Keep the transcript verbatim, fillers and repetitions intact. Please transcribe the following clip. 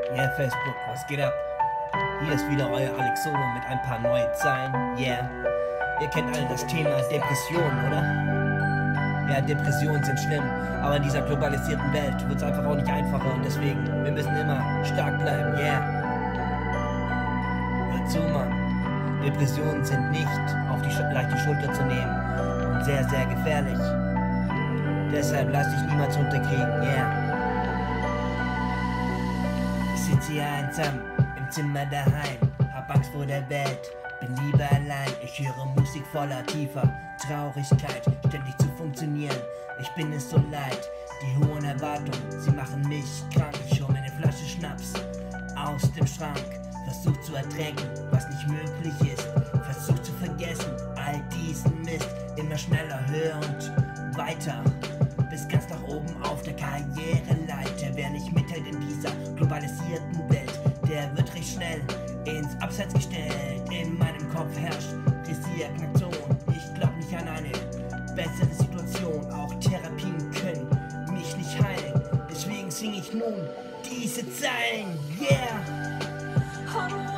Yeah, Facebook, was geht ab? Hier ist wieder euer Alex Solo mit ein paar neuen Zeilen. Yeah. Ihr kennt alle das Thema Depression, oder? Ja, Depressionen sind schlimm, aber in dieser globalisierten Welt wird es einfach auch nicht einfacher und deswegen, wir müssen immer stark bleiben, yeah. Hört zu, Mann. Depressionen sind nicht auf die Sch- leichte Schulter zu nehmen und sehr, sehr gefährlich. Deshalb lass dich niemals unterkriegen, yeah. Ich sitze hier einsam im Zimmer daheim, hab Angst vor der Welt, bin lieber allein. Ich höre Musik voller tiefer Traurigkeit, ständig zu funktionieren, ich bin es so leid. Die hohen Erwartungen, sie machen mich krank. Ich hol mir eine Flasche Schnaps aus dem Schrank, versuch zu ertränken, was nicht möglich ist, versuch zu vergessen all diesen Mist, immer schneller, höher und weiter, bis ganz nach oben auf der Karriereleiter. Wer nicht mithält in dieser globalisierten Welt, der wird recht schnell ins Abseits gestellt. In meinem Kopf herrscht Resignation, ich glaub nicht an eine bessere Situation. Auch Therapien können mich nicht heilen, deswegen sing ich nun diese Zeilen, yeah!